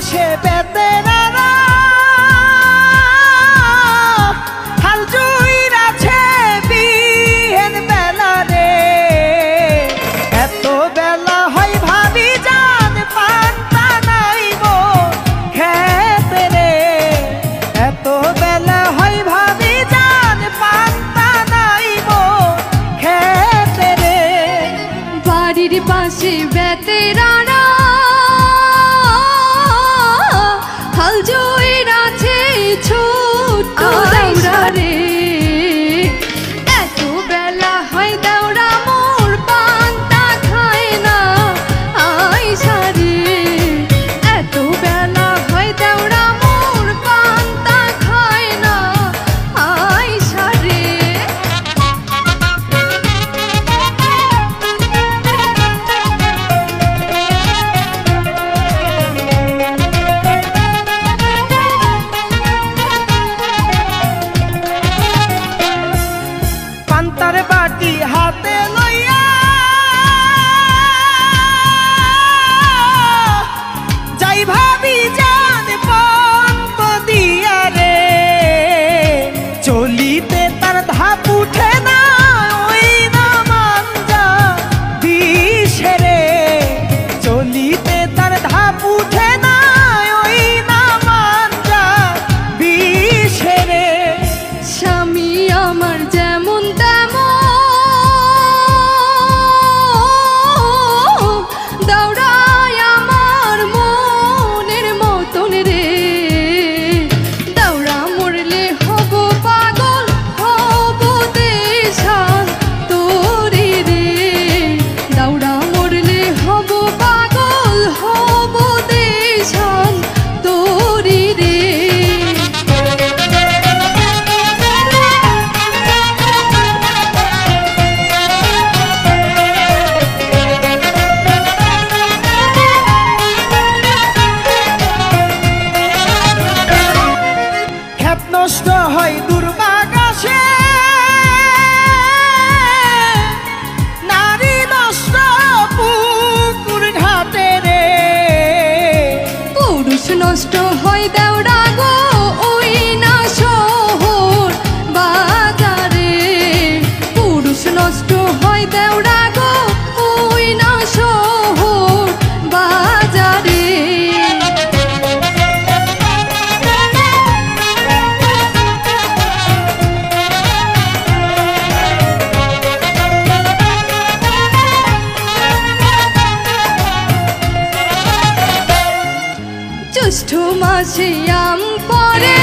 পাশে বেতেরারা হাল জুইরাছে বিহেন বেলা রে। এত বেলা হয় ভাবি জান পান্তা নাইব খেতে রে। এত বেলা হয় ভাবি জান পান্তা নাইব খেতে রে। বাড়ির পাশে বেতেরারা হাল জুইরাছে ছোট্ট দাউরা রে। এত বেলা হয় দাউরা মোর পান্তা খায় না আইসা রে। এত বেলা হয় দাউরা মোর পান্তা খায় না আইসা রে। পান্তার বাটি হাতে লইয়া যাই ভাবি জান পন্ত দিয়া রে। চলিতে তার ধাপ উঠে না ওই না মাঞ্জা দিশে রে। চলিতে তার ধাপ উঠে না ওই না মাঞ্জা দিশে রে। স্বামী আমার যেমন তেমন দাউড়ায় আমার মনের মতন রে। দাউড়া মরলে হব পাগল হব দেশান তোরে রে। দাউড়া মরলে হব পাগল হব দেশান তোরে রে। ক্ষেত নষ্ট হয় দুর্বাগাসে নারী নষ্ট পুকুর ঘাটে রে। পুরুষ নষ্ট হয় দেওড়া গো ওই না শহর বাজারে। পুরুষ নষ্ট হয় দেওড়া গো ওই না শহর বাজারে। জ্যৈষ্ঠ মাসে আম পরে